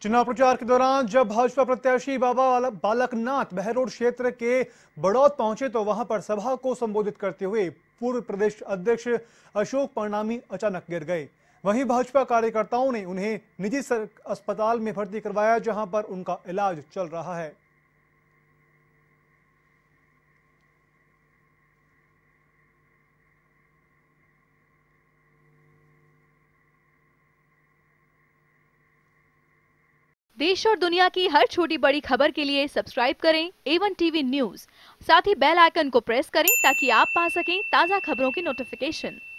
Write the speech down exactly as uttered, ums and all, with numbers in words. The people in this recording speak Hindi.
चुनाव प्रचार के दौरान जब भाजपा प्रत्याशी बाबा बालकनाथ बहरोड क्षेत्र के बड़ौद पहुंचे तो वहां पर सभा को संबोधित करते हुए पूर्व प्रदेश अध्यक्ष अशोक परनामी अचानक गिर गए। वहीं भाजपा कार्यकर्ताओं ने उन्हें निजी अस्पताल में भर्ती करवाया, जहां पर उनका इलाज चल रहा है। देश और दुनिया की हर छोटी बड़ी खबर के लिए सब्सक्राइब करें ए वन टीवी न्यूज़। साथ ही बेल आइकन को प्रेस करें ताकि आप पा सकें ताज़ा खबरों की नोटिफिकेशन।